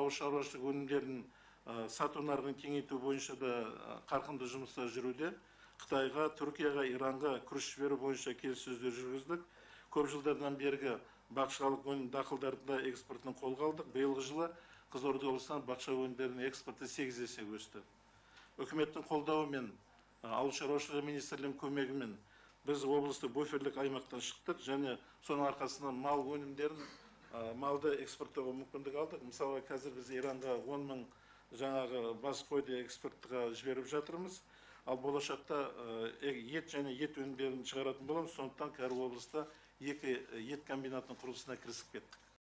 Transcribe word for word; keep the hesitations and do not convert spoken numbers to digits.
ауыл шаруашылығы өнімдерін сату нарығын кеңейту бойынша да қарқынды жұмыстар жүруде. Қытайға, Түркияға, Иранға күріш жіберу бойынша келіссөздер жүргіздік. Көп жылдардан бергі бақшалық өнім дақылдарында экспортын қолға алдық. Биылғы жылы Қызылорда облысынан бақша өнімдерінің экспорты сегіз есе өсті. Үкіметтің қолдауымен, ауыл шаруашылығы министрлігінің көмегімен біз облыстық буферлік аймақтан шықтық және соның арқасынан мал өнімдерін, малды экспорттауға мүмкіндік алдық. Мысалы, қазір біз Иранға он мың жаңағы бас қойды экспортқа жіберіп жатырмыз. Ал болашақта ет және ет өнімдерін шығаратын боламыз. Сондықтан кәрі облыста екі ет комбинатының құрылысына кірісіп кеттік.